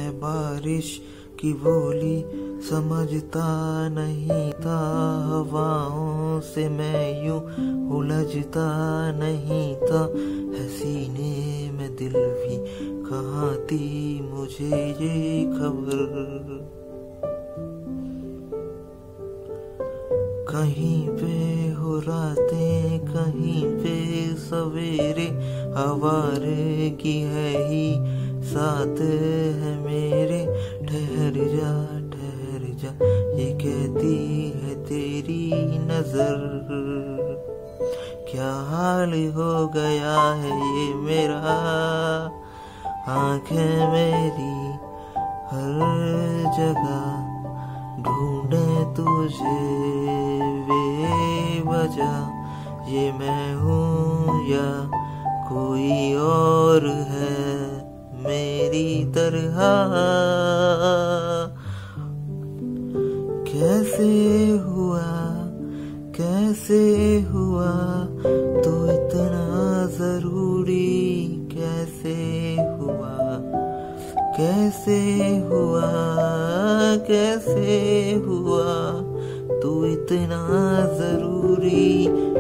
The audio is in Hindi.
मैं बारिश की बोली समझता नहीं था, हवाओं से मैं यूं उलझता नहीं था। है सीने में दिल भी कहाँ थी मुझे ये खबर। कहीं पे हो रातें कहीं पे सवेरे, आवारे की है ही साथ है मेरे। ठहर जा ये कहती है तेरी नजर। क्या हाल हो गया है ये मेरा, आंखें मेरी हर जगह ढूंढे तुझे बेवजह। ये मैं हूँ या कोई और है मेरी तरह। कैसे हुआ तो इतना जरूरी, कैसे हुआ तू इतना जरूरी।